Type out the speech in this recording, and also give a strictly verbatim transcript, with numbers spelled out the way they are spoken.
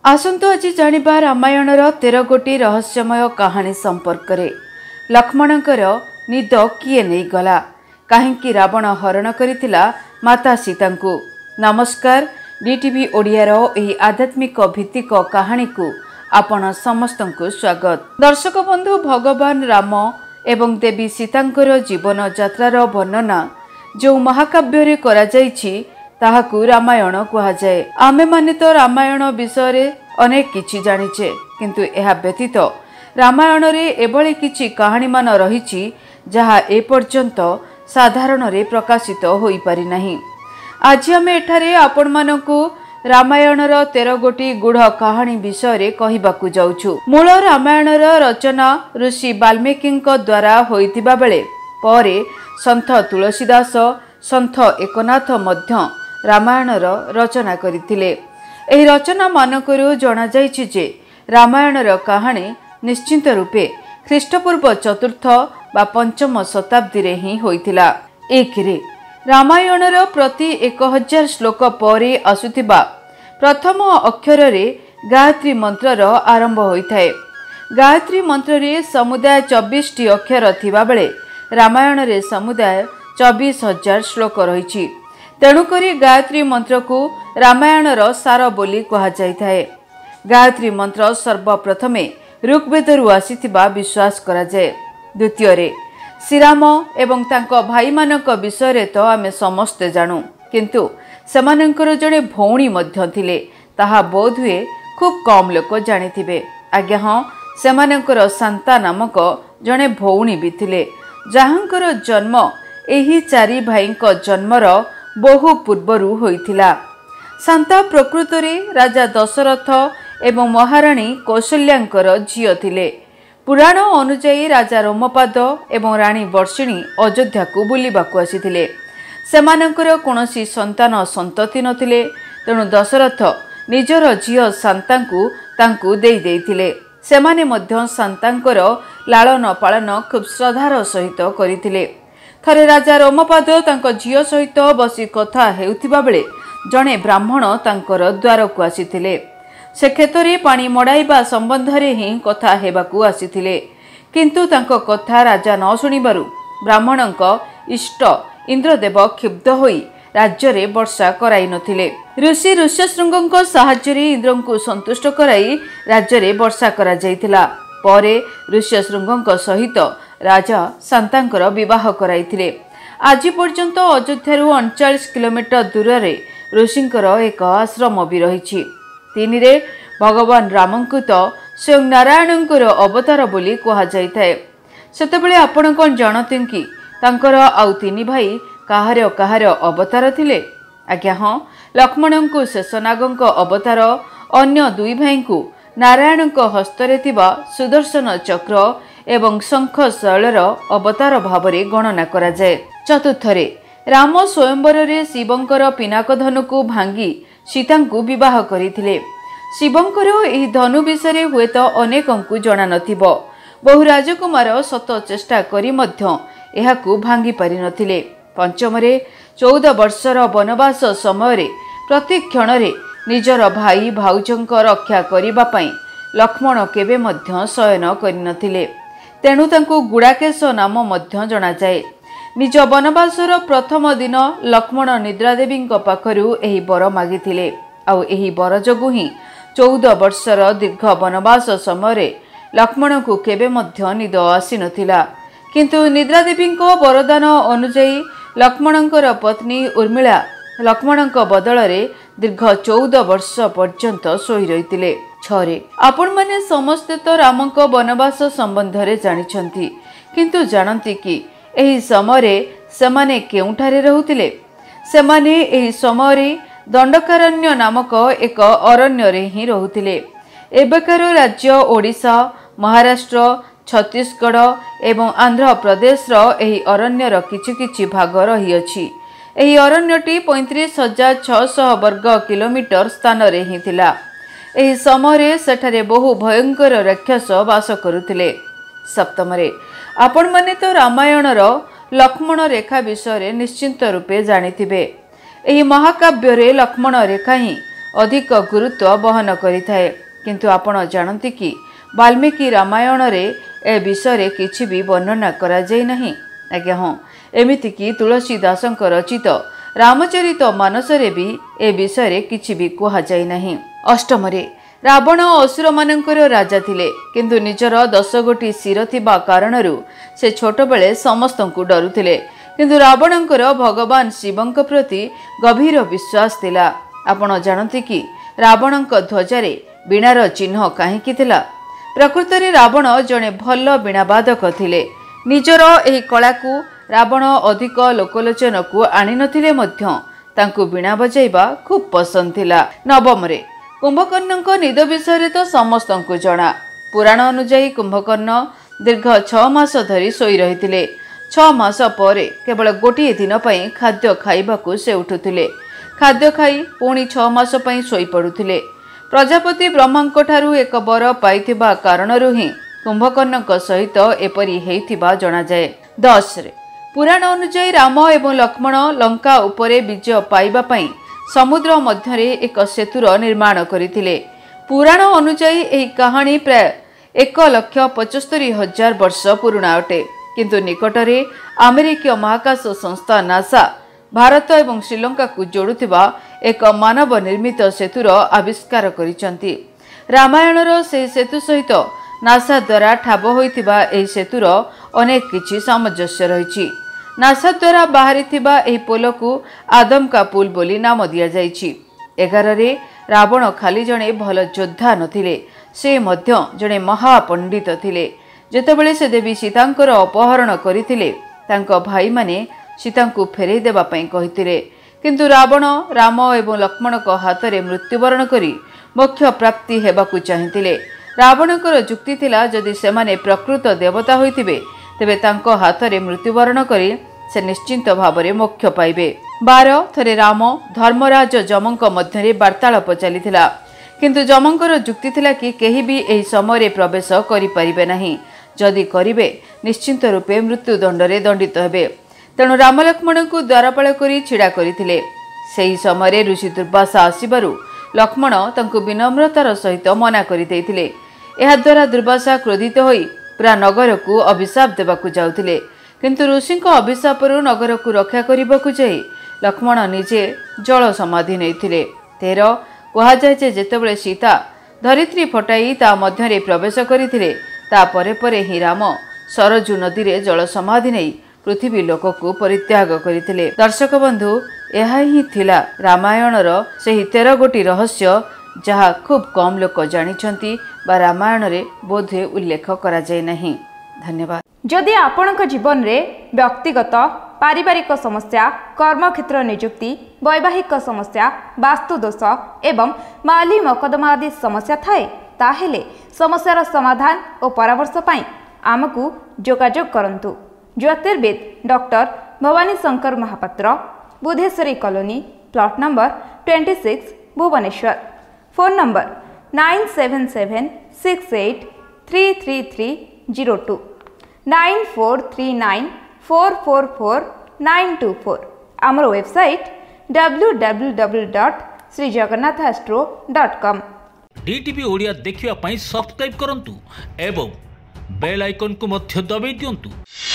आसंतु आज जानिबा रामायणर तेर गोटी रहस्यमय कहानी संपर्क रे। लक्ष्मणकर निद किए नहीं गला, कहीं रावण हरण करितिला माता सीता को। नमस्कार, डीटीवी ओडियार एही आध्यात्मिक भित्तिक कहानी को आपण समस्त को स्वागत। दर्शक बंधु, भगवान राम एवं देवी सीतांकर जीवन यात्रार वर्णना जो महाकाव्य रे करा जायछि ताहाकु रामायण कहा जाए। आमे माने तो रामायण विषय अनेक किछि जानिछे, किंतु एहा व्यतीत रामायण रे एभली किछि कहानी मान रहिछि जहा ए पर्यंत साधारण रे प्रकाशित होई पारि नाही। आज आमे एठारे आपण मानकु रामायणर तेर गोटी गुढ़ कहानी विषय रे कहिबाकु जाउछु। मूल रामायणर रचना ऋषि वाल्मीकिंक द्वारा होइतिबा बेले परे संत तुलसीदास, संत एकनाथ मध्य रामायणर रचना करिथिले। एही रचना मानकरू जणा जायछि जे रामायणर कहानी निश्चिंत रूपे ख्रीष्टपूर्व चतुर्थ बा पंचम शताब्दी रे ही होइतिला। एक रे रामायणर प्रति एक हजार श्लोक परे आसुथिबा प्रथम अक्षर रे गायत्री मंत्रर आरंभ होइथाय। गायत्री मंत्र रे समुदाय चौबीस टी अक्षर थिबा बेले रामायण रे समुदाय चौबीस हजार श्लोक रहिछि। तेणुकरी गायत्री मंत्र को रामायणर सार बोली कहा जाइथाए। गायत्री मंत्र सर्वप्रथमे ऋग्वेदरु आसीथिबा विश्वास करा जाए। द्वितीय रे श्रीराम एवं तांको भाई मानक विषय तो आमे समस्ते जानू, किंतु सेमानंकर जड़े भौणी मध्य थिले ताहा बोध हुए खूब कम लोक जानिथिबे। आज्ञा हाँ, सेमानंकर शांता नामक जड़े भौणी भी थिले, जहांकर जन्म एही चारि भाईंक जन्मर बहु पूर्वरु होइथिला। शांता प्रकृत रे राजा दशरथ एवं महाराणी कौशल्यांकर झियो थिले। पुराण अनुसार राजा रोमपाद एवं रानी वर्षिणी अयोध्या को बुलिबाकु आसीथिले। सेमानंकर कोनोसी संतान संतति नथिले, तेणु दशरथ निजर झियो शांतांकु तांकु देई देइथिले। सेमाने मध्य शांतांकर लालन पालन खूब श्रद्धार सहित करिथिले। थरे राजा रोमपाद तांको झियो सहित बसी कथा हेउथिबा बेले जणे ब्राह्मण तांकर द्वार को आसीथिले। से क्षेत्र पानी मड़ाइबा संबंध रे ही कथा हेबाकू आसीथिले, किंतु तांको कथा राजा न सुनिबारु ब्राह्मणक इष्ट इंद्रदेव क्षुब्ध होई राज्य रे वर्षा कराई नथिले। ऋषि ऋष्यशृंगक सहाय्य रे इंद्रंकु संतुष्ट कराई राज्य रे वर्षा करा जायतिला। परे ऋष्यशृंगक सहित राजा शांतांकर विवाह कराइथिले। आज पर्यंत अयोध्यारु उनचालीस किलोमीटर दूर रे ऋषिंकर एक आश्रम भी रहिछि। तीन रे भगवान रामंकु तो स्वयं नारायणंकर अवतार बोली कहा जाइथाय। सेतेबेले आपण कोन जानते कि तांकर आउ तीन भाई काहार काहार अवतार थिले? आज्ञा हाँ, लक्ष्मणंकु शेषनागंक अवतार, अन्य दुई भाईंकु नारायणंक हस्तरे थिबा सुदर्शन चक्र एवं शंख शैलर अवतार भावरे गणना करा जाए। चतुर्थरे राम स्वयंवर रे शिवंकर पिनाक धनु को भांगी सीतांकु विवाह करिथिले। शिवंकर एही धनु विषय हुए तो अनेकंकु जणा नथिबो। बहु राजकुमार शत चेष्टा करी मध्य एहाकु भांगी पारि नथिले। पंचमरे चौदह वर्षर वनवास समय प्रति क्षण रे निजर भाई भाउजंक रक्षा करिबा पई लक्ष्मण केबे मध्य शयन करि नथिले। तेणु तांकु गुड़ाकेश नाम मध्य जणा जाए। निज वनवासर प्रथम दिन लक्ष्मण निद्रादेवी पाखरु एही बर मागिथिले। आउ एही बर जोगु ही चौदह वर्षर दीर्घ वनवास समय लक्ष्मण को केबे मध्य निद आसी नथिला, किंतु निद्रादेवी वरदान अनुसार लक्ष्मणंकर पत्नी उर्मिला लक्ष्मणंक बदल रे दीर्घ चौदह वर्ष पर्यंत सोई रहिथिले। छरे आपण माने समस्ते तो रामंक वनवास संबंध रे जानिछंती, किंतु जानंती कि एही समय सेमाने केउठारे रहुथिले? सेमाने एही समय दंडकारण्य नामक एक अरण्य रे ही रहुथिले। एबेकार राज्य ओडिशा, महाराष्ट्र, छत्तीसगढ़ एवं आंध्र प्रदेश रो एही अरण्यर किछि किछि भाग रही अछि। एही अरण्यटी पैंतीस हजार छःशह वर्ग किलोमीटर स्थान रे ही थिला। एही समय सेठारे बहु भयंकर राक्षस वास करुथिले। सप्तमरे आपण माने तो रामायणर लक्ष्मण रेखा विषय निश्चिंत रूपे जानिथिबे। एही महाकाव्य रे लक्ष्मण रेखा ही अधिक गुरुत्व बहन करिथाए। किंतु आपण जानती कि वाल्मीकि रामायण रे ए विषय किछि भी वर्णना करा जाय नहीं। आज्ञा हाँ, एमिति कि तुलसीदास रचित रामचरित मानस रे भी ए विषय किछि भी कहा जाय नहीं। अष्टम रे रावण असुर मानकर राजा थिले, किंतु निजर दस गोटी शिर थिबा कारणरू से छोट बेले समस्तंकु डरुथिले। किंतु रावणंकर भगवान शिवंक प्रति गभीर विश्वास थिला। आपण जानती कि रावणंक ध्वजारे बीणार चिन्ह काहेकि थिला? प्रकृत रे रावण जणे भल बीणाबादक थिले। निजर एही कलाकू रावण अधिक लोकलोचन को आनी नथिले मध्य तांकु बीणा बजाइबा खूब पसंद थिला। नवम रे कुंभकर्णक निद विषय तो समस्तंकु जणा। पुराण अनुଯାୟୀ कुंभकर्ण दीर्घ छह मास धरी सोई रहिथिले। छह मास परे केवल गोटे दिन पई खाद्य खाइबाकू से उठुथिले। खाद्य खाई पुणी छह मास पई सोई पडुथिले। प्रजापति ब्रह्मांक ठारू एक बर पाइथिबा कारणरू ही कुंभकर्णक सहित एपरी हेइथिबा जणा जाए। दस रे पुराण अनुଯାୟୀ राम एवं लक्ष्मण लंका उपरे विजय पाइबा पई समुद्र मध्यरे एक सेतुर निर्माण करिथिले। पुराण अनुଯାୟୀ एही कहानी प्राय एक लक्ष पचस्तरी हजार वर्ष पुराणा अटे। किंतु निकटरे अमेरिकीय महाकाश संस्था नासा भारत एवं श्रीलंका को जोड़ुथिबा एक मानव निर्मित सेतुर आविष्कार करिसंती। रामायणर से सेतु सहित नासा द्वारा ठाब होइथिबा एही सेतुर अनेक किछि सामंजस्य रहिछि। नासा द्वारा बाहरी थिबा एही पोल को आदम का पुल बोली नाम दिया जाइछि। एगार रे रावण खाली जणे भल योद्धा नथिले, से मध्य जणे महापंडित थिले। जेतेबेले से देवी सीतांकर अपहरण करिथिले, तांको भाई माने सीतांकु फेरै देबा पई कहिथिले। किंतु रावण राम एवं लक्ष्मण को हाथ रे मृत्युवरण करी मोक्ष प्राप्ति हेबाकू चाहिथिले। रावणकर जुक्ति थिला जदि सेमाने प्रकृत देवता होइथिबे तेबे तांको हाथ रे मृत्युवरण करी से निश्चिंत भावरे मोक्ष पाइबे। बार थरे राम धर्मराज जमंक मध्यरे वार्तालाप चलिथिला। किंतु जमंकर जुक्ति थिला कि केही भी एही समय प्रवेश करि परिबे नाही। जदि करिबे निश्चिंत रूपे मृत्युदंड रे दंडित हेबे। तेणु राम लक्ष्मण को द्वारपाल करी छिड़ा करिथिले। सेही समय ऋषि दुर्वासा आसिबारु लक्ष्मण तांको विनम्रतार सहित मना करि दैथिले। एहा द्वारा दुर्वासा क्रोधित होई पूरा नगर को अभिशाप देबाकू जाउथिले। किंतु ऋषिंक अभिशापरु नगर को रक्षा करिबाकू जाई लक्ष्मण निजे जल समाधि नैथिले। तेर कहा जाय जे जेतेबेले सीता धरित्री फटाई ता मध्यरे प्रवेश करिथिले, ता परे परे ही राम सरजू नदी रे जल समाधि नै पृथ्वी लोक को परित्याग करिथिले। दर्शक बंधु, यह ही थिला रामायणर सेही तेरह गोटी रहस्य जहा खूब कम लोक जानिछंती बा रामायण रे बोधे उल्लेख करा जाय नहीं। धन्यवाद। जदि आपणक जीवन रे व्यक्तिगत पारिवारिक समस्या, कर्मक्षेत्र नियुक्ति, वैवाहिक समस्या, वास्तु दोष एवं माली मकदमा आदि समस्या थाए ताहेले समस्यार समाधान और परामर्श पाई आमकु जोगाजोग करंतु। ज्योतिर्विद doctor Bhavani Shankar Mahapatra, Budheswari colony, plot number छब्बीस, Bhubaneswar. Phone number nine seven seven six eight three three three zero two nine four three nine four four four nine two four. आमर website W W W dot Shri Jagannath astro dot com. DTV Odia देखिवा पई subscribe करंतु एवं bell icon को मध्य दबाई दियंतु।